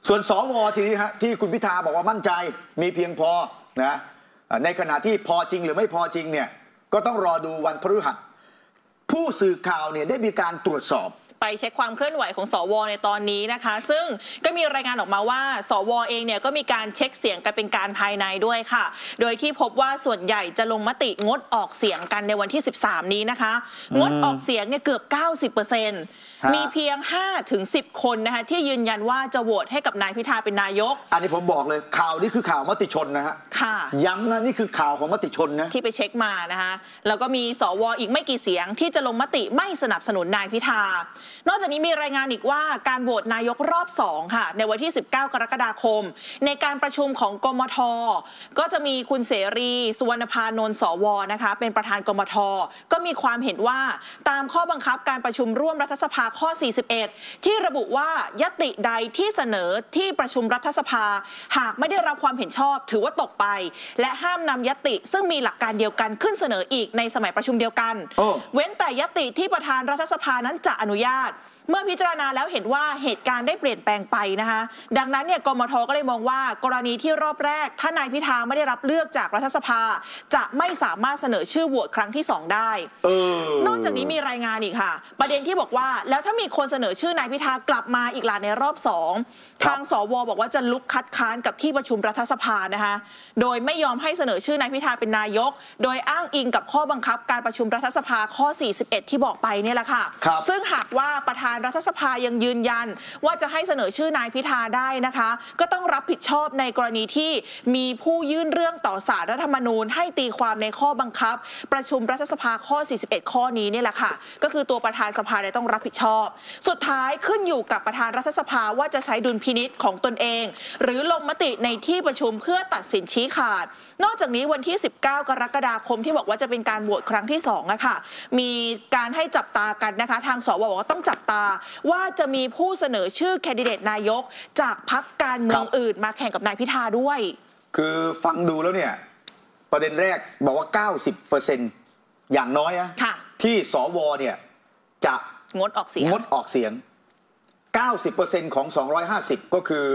ส่วนสวทีนี้ฮะที่คุณพิธาบอกว่ามั่นใจมีเพียงพอนะในขณะที่พอจริงหรือไม่พอจริงเนี่ยก็ต้องรอดูวันพฤหัสผู้สื่อข่าวเนี่ยได้มีการตรวจสอบไปเช็คความเคลื่อนไหวของสวในตอนนี้นะคะซึ่งก็มีรายงานออกมาว่าสวเองเนี่ยก็มีการเช็คเสียงกันเป็นการภายในด้วยค่ะโดยที่พบว่าส่วนใหญ่จะลงมติงดออกเสียงกันในวันที่13นี้นะคะงดออกเสียงเนี่ยเกือบ 90%มีเพียง 5-10 คนนะคะที่ยืนยันว่าจะโหวตให้กับนายพิธาเป็นนายกอันนี้ผมบอกเลยข่าวนี้คือข่าวมติชนนะฮะค่ะย้ำนะนี่คือข่าวของมติชนนะที่ไปเช็คมานะคะแล้วก็มีสวอีกไม่กี่เสียงที่จะลงมติไม่สนับสนุนนายพิธานอกจากนี้มีรายงานอีกว่าการโหวตนายกรอบ2ค่ะในวันที่19กรกฎาคมในการประชุมของกมทก็จะมีคุณเสรีสุวรรณพานนท์สวนะคะเป็นประธานกมทก็มีความเห็นว่าตามข้อบังคับการประชุมร่วมรัฐสภาข้อ41ที่ระบุว่ายติใดที่เสนอที่ประชุมรัฐสภาหากไม่ได้รับความเห็นชอบถือว่าตกไปและห้ามนำยติซึ่งมีหลักการเดียวกันขึ้นเสนออีกในสมัยประชุมเดียวกันเว้นแต่ยติที่ประธานรัฐสภานั้นจะอนุญาตเมื่อพิจารณาแล้วเห็นว่าเหตุการณ์ได้เปลี่ยนแปลงไปนะคะดังนั้นเนี่ยกมทก็เลยมองว่ากรณีที่รอบแรกถ้านายพิธาไม่ได้รับเลือกจากรัฐสภาจะไม่สามารถเสนอชื่อโหวตครั้งที่2ได้นอกจากนี้มีรายงานอีกค่ะประเด็นที่บอกว่าแล้วถ้ามีคนเสนอชื่อนายพิธากลับมาอีกล่ะในรอบ2ทางสวบอกว่าจะลุกคัดค้านกับที่ประชุมรัฐสภานะคะโดยไม่ยอมให้เสนอชื่อนายพิธาเป็นนายกโดยอ้างอิงกับข้อบังคับการประชุมรัฐสภาข้อ41ที่บอกไปเนี่ยแหละค่ะซึ่งหากว่าประธานรัฐสภายังยืนยันว่าจะให้เสนอชื่อนายพิธาได้นะคะก็ต้องรับผิดชอบในกรณีที่มีผู้ยื่นเรื่องต่อศาลรัฐธรรมนูญให้ตีความในข้อบังคับประชุมรัฐสภาข้อ41ข้อนี้นี่แหละค่ะก็คือตัวประธานสภาต้องรับผิดชอบสุดท้ายขึ้นอยู่กับประธานรัฐสภาว่าจะใช้ดุลพินิจของตนเองหรือลงมติในที่ประชุมเพื่อตัดสินชี้ขาดนอกจากนี้วันที่19กรกฎาคมที่บอกว่าจะเป็นการโหวตครั้งที่2อะค่ะมีการให้จับตากันนะคะทางสวบอกว่าต้องจับตาว่าจะมีผู้เสนอชื่อแคนดิเดตนายกจากพรรคการเมืองอื่นมาแข่งกับนายพิธาด้วยคือฟังดูแล้วเนี่ยประเด็นแรกบอกว่า 90% อย่างน้อยนะที่สวเนี่ยจะงดออกเสียง 90% ของ250ก็คือ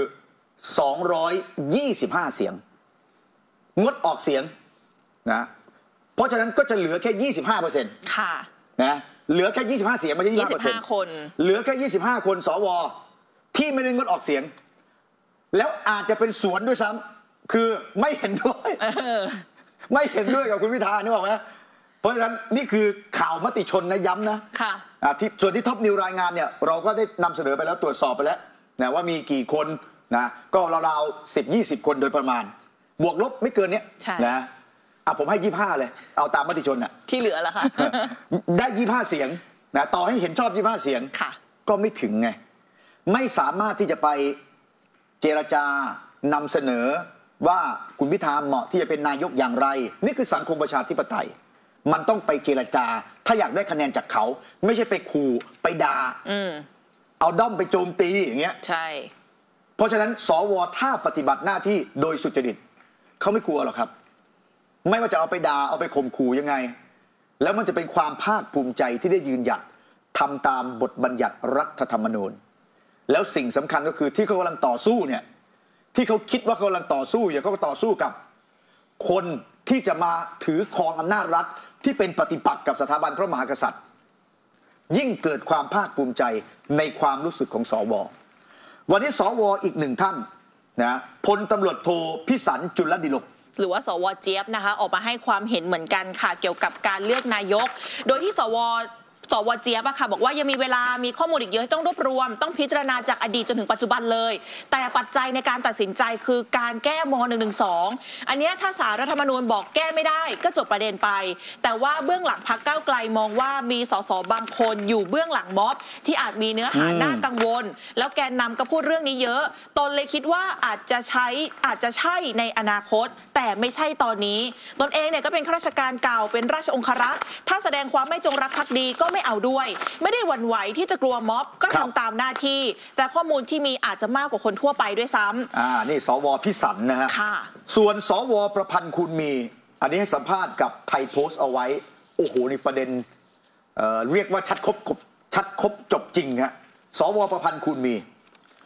225เสียงงดออกเสียงนะเพราะฉะนั้นก็จะเหลือแค่ 25% ค่ะนะเหลือแค่25เสียงไม่ใช่ 25 คนเหลือแค่25คนสวที่ไม่ได้งดออกเสียงแล้วอาจจะเป็นสวนด้วยซ้ำคือไม่เห็นด้วยไม่เห็นด้วยกับคุณพิธานี่บอกไหมเพราะฉะนั้นนี่คือข่าวมติชนนะย้ำนะค่ะที่ส่วนที่ท็อปนิวรายงานเนี่ยเราก็ได้นำเสนอไปแล้วตรวจสอบไปแล้วนะว่ามีกี่คนนะก็ราวๆ10-20 คนโดยประมาณบวกลบไม่เกินเนี้ยนะผมให้25เลยเอาตามมติชนที่เหลือแล้วค่ะได้25เสียงนะต่อให้เห็นชอบ25เสียงก็ไม่ถึงไงไม่สามารถที่จะไปเจรจานำเสนอว่าคุณพิธาเหมาะที่จะเป็นนายกอย่างไรนี่คือสังคมประชาธิปไตยมันต้องไปเจรจาถ้าอยากได้คะแนนจากเขาไม่ใช่ไปขู่ไปด่าเอาด้อมไปโจมตีอย่างเงี้ยใช่เพราะฉะนั้นสวถ้าปฏิบัติหน้าที่โดยสุจริตเขาไม่กลัวหรอกครับไม่ว่าจะเอาไปด่าเอาไปข่มขู่ยังไงแล้วมันจะเป็นความภาคภูมิใจที่ได้ยืนหยัดทำตามบทบัญญัติรัฐธรรมนูญแล้วสิ่งสำคัญก็คือที่เขากำลังต่อสู้เนี่ยที่เขาคิดว่าเขากำลังต่อสู้อย่างเขาก็ต่อสู้กับคนที่จะมาถือครองอำนาจรัฐที่เป็นปฏิปักษ์กับสถาบันพระมหากษัตริย์ยิ่งเกิดความภาคภูมิใจในความรู้สึกของสววันนี้สวอีกหนึ่งท่านนะพลตำรวจโทพิสันจุลดิลกหรือว่าสวเจี๊ยบนะคะออกมาให้ความเห็นเหมือนกันค่ะเกี่ยวกับการเลือกนายกโดยที่สวเจี๊ยบค่ะบอกว่ายังมีเวลามีข้อมูลอีกเยอะที่ต้องรวบรวมต้องพิจารณาจากอดีตจนถึงปัจจุบันเลยแต่ปัจจัยในการตัดสินใจคือการแก้ม.112 อันนี้ถ้าศาลรัฐธรรมนูญบอกแก้ไม่ได้ก็จบประเด็นไปแต่ว่าเบื้องหลังพรรคก้าวไกลมองว่ามีสสบางคนอยู่เบื้องหลังม็อบที่อาจมีเนื้อหาน่ากังวลแล้วแกนนำก็พูดเรื่องนี้เยอะตนเลยคิดว่าอาจจะใช่ในอนาคตแต่ไม่ใช่ตอนนี้ตนเองเนี่ยก็เป็นข้าราชการเก่าเป็นราชองครักษ์ถ้าแสดงความไม่จงรักภักดีก็ไม่เอาด้วยไม่ได้หวั่นไหวที่จะกลัวม็อบก็ทำตามหน้าที่แต่ข้อมูลที่มีอาจจะมากกว่าคนทั่วไปด้วยซ้ำนี่สวพิสันนะฮะส่วนสวประพันธ์คุณมีอันนี้ให้สัมภาษณ์กับไทยโพสต์เอาไว้โอ้โหนี่ประเด็นเรียกว่าชัดครบจบจริงฮะสวประพันธ์คุณมี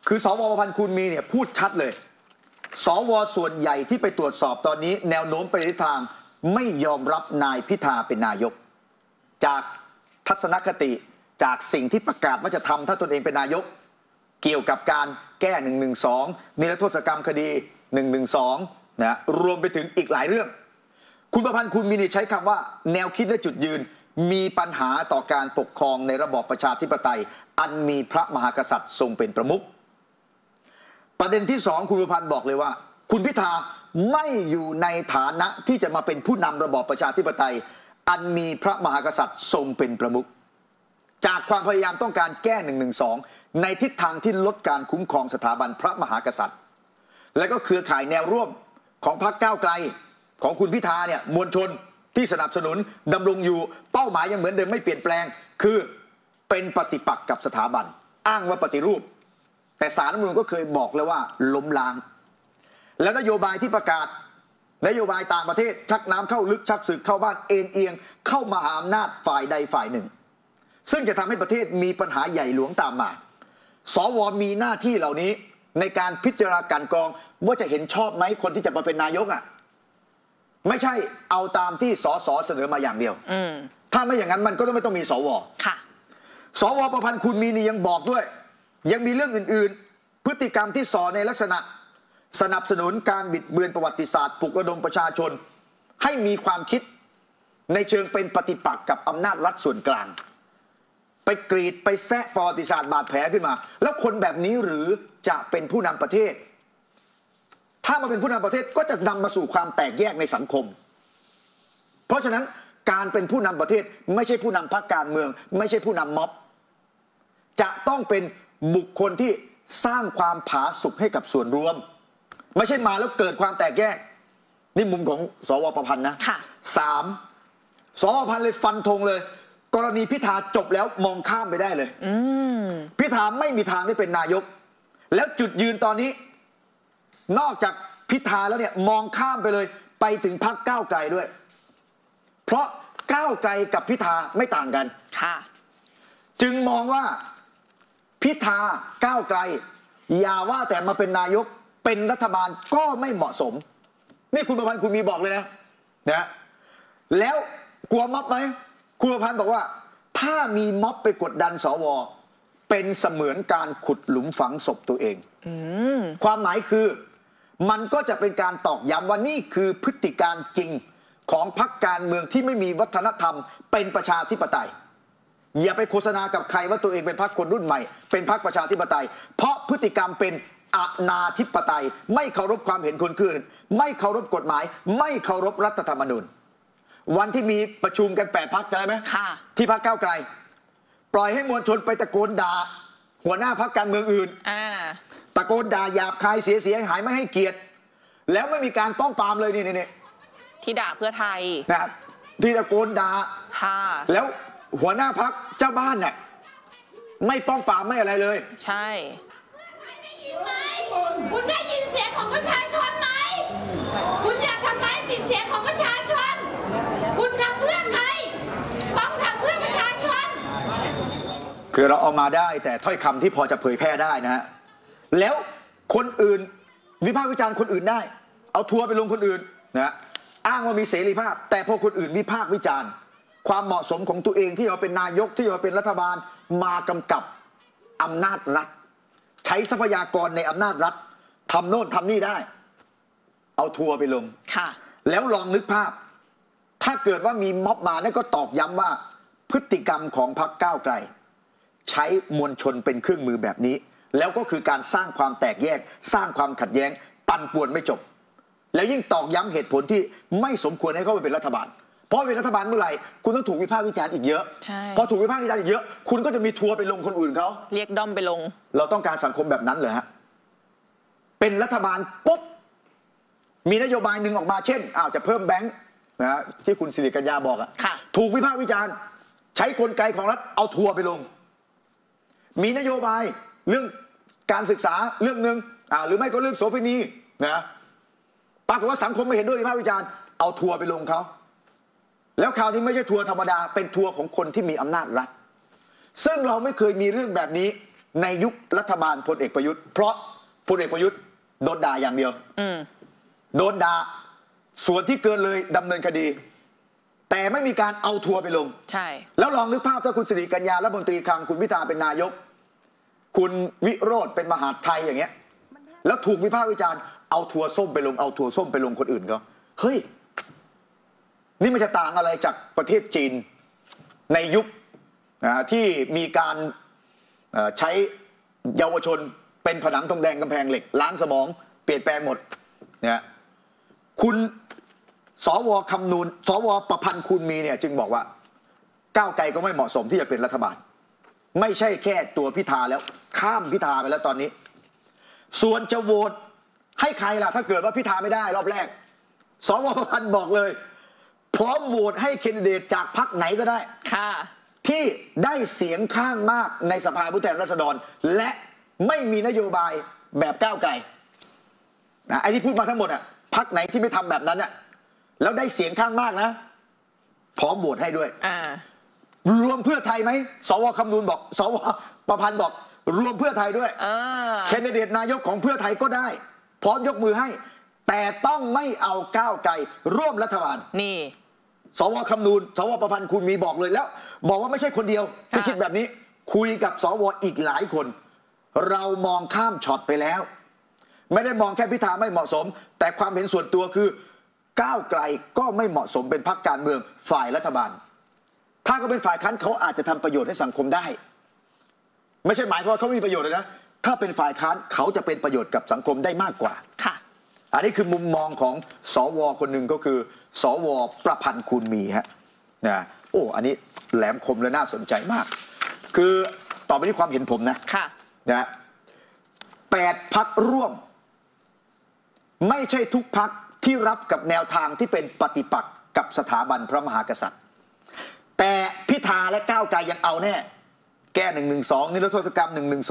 คือสวประพันธ์คูณมีเนี่ยพูดชัดเลยสวส่วนใหญ่ที่ไปตรวจสอบตอนนี้แนวโน้มไปในทิศทางไม่ยอมรับนายพิธาเป็นนายกจากทัศนคติจากสิ่งที่ประกาศว่าจะทำถ้าตนเองเป็นนายกเกี่ยวกับการแก้112นิรโทษกรรมคดี112นะรวมไปถึงอีกหลายเรื่องคุณประพันธ์คูณมีใช้คำว่าแนวคิดและจุดยืนมีปัญหาต่อการปกครองในระบอบประชาธิปไตยอันมีพระมหากษัตริย์ทรงเป็นประมุขประเด็นที่สองคุณประพันธ์บอกเลยว่าคุณพิธาไม่อยู่ในฐานะที่จะมาเป็นผู้นำระบอบประชาธิปไตยอันมีพระมหากษัตริย์ทรงเป็นประมุขจากความพยายามต้องการแก้112ในทิศทางที่ลดการคุ้มครองสถาบันพระมหากษัตริย์และก็เครือข่ายแนวร่วมของพรรคก้าวไกลของคุณพิธาเนี่ยมวลชนที่สนับสนุนดำรงอยู่เป้าหมายยังเหมือนเดิมไม่เปลี่ยนแปลงคือเป็นปฏิปักษ์กับสถาบันอ้างว่าปฏิรูปแต่ศาลรัฐธรรมนูญก็เคยบอกแล้วว่าล้มล้างและนโยบายที่ประกาศนโยบายต่างประเทศชักน้ำเข้าลึกชักศึกเข้าบ้านเอ็นเอียงเข้ามาหาอำนาจฝ่ายใดฝ่ายหนึ่งซึ่งจะทำให้ประเทศมีปัญหาใหญ่หลวงตามมาสวมีหน้าที่เหล่านี้ในการพิจารณาการกรองว่าจะเห็นชอบไหมคนที่จะมาเป็นนายกอ่ะไม่ใช่เอาตามที่สสเสนอมาอย่างเดียวถ้าไม่อย่างนั้นมันก็ต้องไม่ต้องมีสวค่ะสวประพันธ์คูณมีนี่ยังบอกด้วยยังมีเรื่องอื่นๆพฤติกรรมที่ส่อในลักษณะสนับสนุนการบิดเบือนประวัติศาสตร์ปลุกระดมประชาชนให้มีความคิดในเชิงเป็นปฏิปักษ์กับอำนาจรัฐส่วนกลางไปกรีดไปแซะประวัติศาสตร์บาดแผลขึ้นมาแล้วคนแบบนี้หรือจะเป็นผู้นำประเทศถ้ามาเป็นผู้นำประเทศก็จะนำมาสู่ความแตกแยกในสังคมเพราะฉะนั้นการเป็นผู้นำประเทศไม่ใช่ผู้นำพรรคการเมืองไม่ใช่ผู้นำม็อบจะต้องเป็นบุคคลที่สร้างความผาสุกให้กับส่วนรวมไม่ใช่มาแล้วเกิดความแตกแยกนี่มุมของสวประพันธ์นะสามสวประพันธ์เลยฟันธงเลยกรณีพิธาจบแล้วมองข้ามไปได้เลยพิธาไม่มีทางได้เป็นนายกแล้วจุดยืนตอนนี้นอกจากพิธาแล้วเนี่ยมองข้ามไปเลยไปถึงพรรคก้าวไกลด้วยเพราะก้าวไกลกับพิธาไม่ต่างกันจึงมองว่าพิธาก้าวไกลอย่าว่าแต่มาเป็นนายกเป็นรัฐบาลก็ไม่เหมาะสมนี่คุณประพันธ์คุณมีบอกเลยนะแล้วกลัวม็อบไหมคุณประพันธ์บอกว่าถ้ามีม็อบไปกดดันสวเป็นเสมือนการขุดหลุมฝังศพตัวเองความหมายคือมันก็จะเป็นการตอกย้ำว่านี่คือพฤติการจริงของพรรคการเมืองที่ไม่มีวัฒนธรรมเป็นประชาธิปไตยอย่าไปโฆษณากับใครว่าตัวเองเป็นพรรคคนรุ่นใหม่เป็นพรรคประชาธิปไตยเพราะพฤติกรรมเป็นอนาธิปไตยไม่เคารพความเห็นคนอื่นไม่เคารพกฎหมายไม่เคารพรัฐธรรมนูญวันที่มีประชุมกัน8 พรรคจำได้ไหมที่พรรคก้าวไกลปล่อยให้มวลชนไปตะโกนด่าหัวหน้าพรรคการเมืองอื่นตะโกนด่าหยาบคายเสียหายไม่ให้เกียรติแล้วไม่มีการป้องปรามเลยนี่ที่ด่าเพื่อไทยนะครับที่ตะโกนด่าแล้วหัวหน้าพรรคเจ้าบ้านเนี่ยไม่ป้องปรามไม่อะไรเลยใช่คุณได้ยินเสียงของประชาชนไหมคุณอยากทำลายสิทธิเสียงของประชาชนคุณทำเพื่อใครต้องทำเพื่อประชาชนคือเราเอามาได้แต่ถ้อยคำที่พอจะเผยแพร่ได้นะฮะแล้วคนอื่นวิพากษ์วิจารณ์คนอื่นได้เอาทัวร์ไปลงคนอื่นนะอ้างว่ามีเสรีภาพแต่พอคนอื่นวิพากษ์วิจารณ์ความเหมาะสมของตัวเองที่จะมาเป็นนายกที่จะมาเป็นรัฐบาลมากำกับอำนาจรัฐใช้ทรัพยากรในอำนาจรัฐทำโน่นทำนี่ได้เอาทัวร์ไปลงแล้วลองนึกภาพถ้าเกิดว่ามีม็อบมานั่นก็ตอกย้ำว่าพฤติกรรมของพรรคก้าวไกลใช้มวลชนเป็นเครื่องมือแบบนี้แล้วก็คือการสร้างความแตกแยกสร้างความขัดแย้งปั่นป่วนไม่จบแล้วยิ่งตอกย้ำเหตุผลที่ไม่สมควรให้เข้าไปเป็นรัฐบาลเพราะเป็นรัฐบาลเมื่อไหร่คุณต้องถูกวิพากษ์วิจารณ์อีกเยอะพอถูกวิพากษ์วิจารณ์อีกเยอะคุณก็จะมีทัวร์ไปลงคนอื่นเขาเรียกด้อมไปลงเราต้องการสังคมแบบนั้นเลยฮะเป็นรัฐบาลปุ๊บมีนโยบายหนึ่งออกมาเช่นจะเพิ่มแบงค์นะที่คุณสิริกัญญาบอกถูกวิพากษ์วิจารณ์ใช้กลไกของรัฐเอาทัวร์ไปลงมีนโยบายเรื่องการศึกษาเรื่องหนึ่งหรือไม่ก็เรื่องโสเภณีนะปรากฏว่าสังคมไม่เห็นด้วยวิพากษ์วิจารณ์เอาทัวร์ไปลงเขาแล้วคราวนี้ไม่ใช่ทัวร์ธรรมดาเป็นทัวร์ของคนที่มีอำนาจรัฐซึ่งเราไม่เคยมีเรื่องแบบนี้ในยุครัฐบาลพลเอกประยุทธ์เพราะพลเอกประยุทธ์โดนด่าอย่างเดียวโดนด่าส่วนที่เกินเลยดำเนินคดีแต่ไม่มีการเอาทัวร์ไปลงใช่แล้วลองนึกภาพถ้าคุณสิริกัญญารัฐมนตรีคลังคุณพิธาเป็นนายกคุณวิโรจน์เป็นมหาดไทยอย่างเงี้ยแล้วถูกวิพากษ์วิจารณ์เอาทัวร์ส้มไปลงเอาทัวร์ส้มไปลงคนอื่นเขาเฮ้ยนี่มันจะต่างอะไรจากประเทศจีนในยุคที่มีการใช้เยาวชนเป็นผนังทองแดงกำแพงเหล็กล้างสมองเปลี่ยนแปลงหมดเนี่ยคุณสวคำนูนสวประพันธ์คูณมีเนี่ยจึงบอกว่าก้าวไกลก็ไม่เหมาะสมที่จะเป็นรัฐบาลไม่ใช่แค่ตัวพิธาแล้วข้ามพิธาไปแล้วตอนนี้ส่วนจะโหวตให้ใครล่ะถ้าเกิดว่าพิธาไม่ได้รอบแรกสวประพันธ์บอกเลยพร้อมโหวตให้แคนดิเดตจากพรรคไหนก็ได้ค่ะที่ได้เสียงข้างมากในสภาผู้แทนราษฎรและไม่มีนโยบายแบบก้าวไกลนะไอ้ที่พูดมาทั้งหมดอ่ะพรรคไหนที่ไม่ทำแบบนั้นอ่ะแล้วได้เสียงข้างมากนะพร้อมโหวตให้ด้วยรวมเพื่อไทยไหมสวคำนูนบอกสวประพันธ์บอกรวมเพื่อไทยด้วยแคนดิเดตนายกของเพื่อไทยก็ได้พร้อมยกมือให้แต่ต้องไม่เอาก้าวไกลร่วมรัฐบาลนี่สวคำนูนสวประพันธ์คุณมีบอกเลยแล้วบอกว่าไม่ใช่คนเดียวที่คิดแบบนี้คุยกับสวอีกหลายคนเรามองข้ามช็อตไปแล้วไม่ได้มองแค่พิธาไม่เหมาะสมแต่ความเห็นส่วนตัวคือก้าวไกลก็ไม่เหมาะสมเป็นพรรคการเมืองฝ่ายรัฐบาลถ้าเขาเป็นฝ่ายค้านเขาอาจจะทำประโยชน์ให้สังคมได้ไม่ใช่หมายความว่าเขามีประโยชน์เลยนะถ้าเป็นฝ่ายค้านเขาจะเป็นประโยชน์กับสังคมได้มากกว่าค่ะอันนี้คือมุมมองของสวคนหนึ่งก็คือสวประพันธ์คูณมีฮะนะโอ้อันนี้แหลมคมและน่าสนใจมากคือต่อไปที่ความเห็นผมนะค่ะนะ8 พรรคร่วมไม่ใช่ทุกพรรคที่รับกับแนวทางที่เป็นปฏิปักษ์กับสถาบันพระมหากษัตริย์แต่พิธาและก้าวไกลยังเอาแน่แก้112นิรโทษกรรม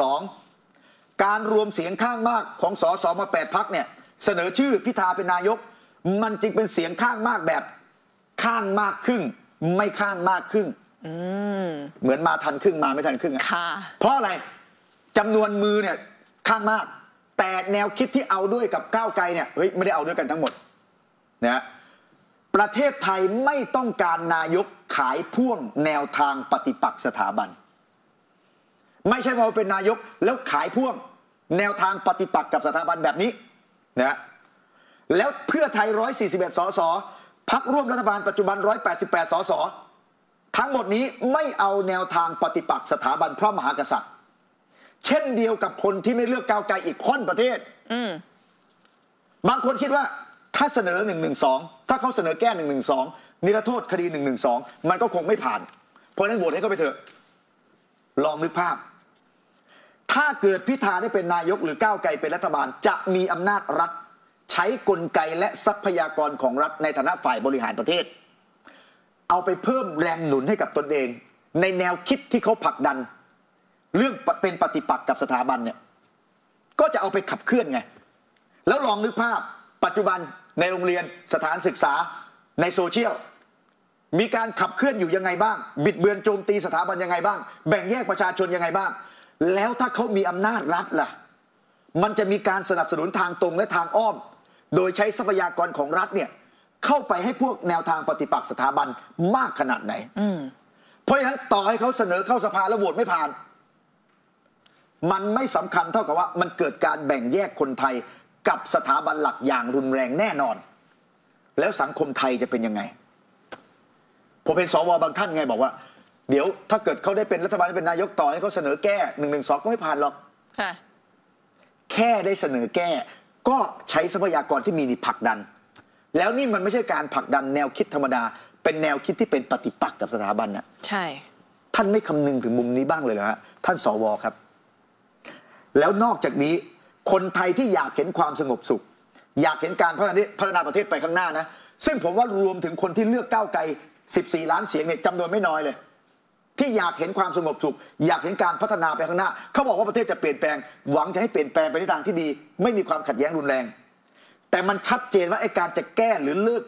112การรวมเสียงข้างมากของสสมา8 พรรคเนี่ยเสนอชื่อพิธาเป็นนายกมันจึงเป็นเสียงข้างมากแบบข้างมากครึ่งไม่ข้างมากครึ่งเหมือนมาทันครึ่งมาไม่ทันครึ่งอ่ะเพราะอะไรจำนวนมือเนี่ยข้างมากแต่แนวคิดที่เอาด้วยกับก้าวไกลเนี่ยเฮ้ยไม่ได้เอาด้วยกันทั้งหมดนะประเทศไทยไม่ต้องการนายกขายพ่วงแนวทางปฏิปักษ์สถาบันไม่ใช่ว่าเป็นนายกแล้วขายพ่วงแนวทางปฏิปักษ์กับสถาบันแบบนี้นะแล้วเพื่อไทย141 สสพรรคร่วมรัฐบาลปัจจุบัน188 สสทั้งหมดนี้ไม่เอาแนวทางปฏิปักษ์สถาบันพระมหากษัตริย์เช่นเดียวกับคนที่ไม่เลือกก้าวไกลอีกค่อนประเทศบางคนคิดว่าถ้าเสนอ112ถ้าเขาเสนอแก้112นิรโทษคดี112มันก็คงไม่ผ่านเพราะฉะนั้นโหวตให้เขาไปเถอะลองนึกภาพถ้าเกิดพิธาได้เป็นนายกหรือก้าวไกลเป็นรัฐบาลจะมีอำนาจรัฐใช้กลไกและทรัพยากรของรัฐในฐานะฝ่ายบริหารประเทศเอาไปเพิ่มแรงหนุนให้กับตนเองในแนวคิดที่เขาผลักดันเรื่องเป็นปฏิปักษ์กับสถาบันเนี่ยก็จะเอาไปขับเคลื่อนไงแล้วลองนึกภาพปัจจุบันในโรงเรียนสถานศึกษาในโซเชียลมีการขับเคลื่อนอยู่ยังไงบ้างบิดเบือนโจมตีสถาบันยังไงบ้างแบ่งแยกประชาชนยังไงบ้างแล้วถ้าเขามีอำนาจรัฐล่ะมันจะมีการสนับสนุนทางตรงและทางอ้อมโดยใช้ทรัพยากรของรัฐเนี่ยเข้าไปให้พวกแนวทางปฏิปักษ์สถาบันมากขนาดไหนเพราะฉะนั้นต่อให้เขาเสนอเข้าสภาแล้วโหวตไม่ผ่านมันไม่สำคัญเท่ากับว่ามันเกิดการแบ่งแยกคนไทยกับสถาบันหลักอย่างรุนแรงแน่นอนแล้วสังคมไทยจะเป็นยังไงผมเป็นสวบางท่านไงบอกว่าเดี๋ยวถ้าเกิดเขาได้เป็นรัฐบาลได้เป็นนายกต่อให้เขาเสนอแก้112ก็ไม่ผ่านหรอกแค่ได้เสนอแก้ก็ใช้ทรัพยากรที่มีนี่ผลักดันแล้วนี่มันไม่ใช่การผลักดันแนวคิดธรรมดาเป็นแนวคิดที่เป็นปฏิปักษ์กับสถาบันนะใช่ท่านไม่คำนึงถึงมุมนี้บ้างเลยเหรอฮะท่านสวครับแล้วนอกจากนี้คนไทยที่อยากเห็นความสงบสุขอยากเห็นการพัฒนาประเทศไปข้างหน้านะซึ่งผมว่ารวมถึงคนที่เลือกก้าวไกล14 ล้านเสียงเนี่ยจำนวนไม่น้อยเลยที่อยากเห็นความสงบสุขอยากเห็นการพัฒนาไปข้างหน้าเขาบอกว่าประเทศจะเปลี่ยนแปลงหวังจะให้เปลี่ยนแปลงไปในทางที่ดีไม่มีความขัดแย้งรุนแรงแต่มันชัดเจนว่าไอ้การจะแก้หรือเลิก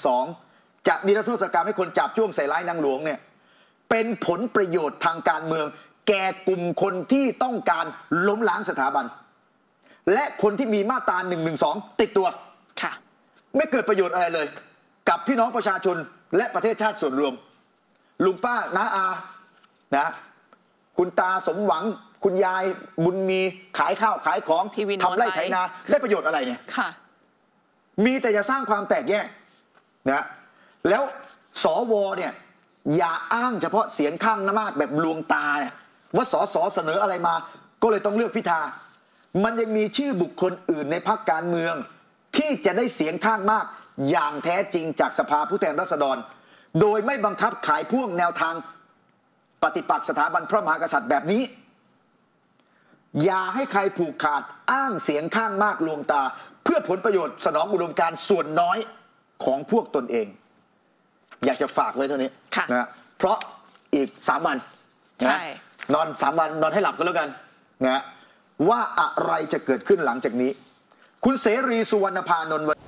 112จะนิรโทษกรรมให้คนจับจ้วงใส่ร้ายนางหลวงเนี่ยเป็นผลประโยชน์ทางการเมืองแก่กลุ่มคนที่ต้องการล้มล้างสถาบัน และคนที่มีมาตรา112ติดตัวค่ะไม่เกิดประโยชน์อะไรเลย กับพี่น้องประชาชนและประเทศชาติส่วนรวม ลุงป้าน้าอานะคุณตาสมหวังคุณยายบุญมีขายข้าวขายของพี่วินทำไร่ไถนาได้ประโยชน์อะไรเนี่ยค่ะมีแต่จะสร้างความแตกแยกนะแล้วสวเนี่ยอย่าอ้างเฉพาะเสียงข้างมากแบบลวงตาเนี่ยว่าสสเสนออะไรมาก็เลยต้องเลือกพิธามันยังมีชื่อบุคคลอื่นในพรรคการเมืองที่จะได้เสียงข้างมากอย่างแท้จริงจากสภาผู้แทนราษฎรโดยไม่บังคับขายพ่วงแนวทางปฏิปักษ์สถาบันพระมหากษัตริย์แบบนี้อย่าให้ใครผูกขาดอ้างเสียงข้างมากลวงตาเพื่อผลประโยชน์สนองอุดมการณ์ส่วนน้อยของพวกตนเองอยากจะฝากไว้เท่านี้นะเพราะอีก3 วันนะนอน3 วันนอนให้หลับก็แล้วกันนะว่าอะไรจะเกิดขึ้นหลังจากนี้คุณเสรีสุวรรณพานนท์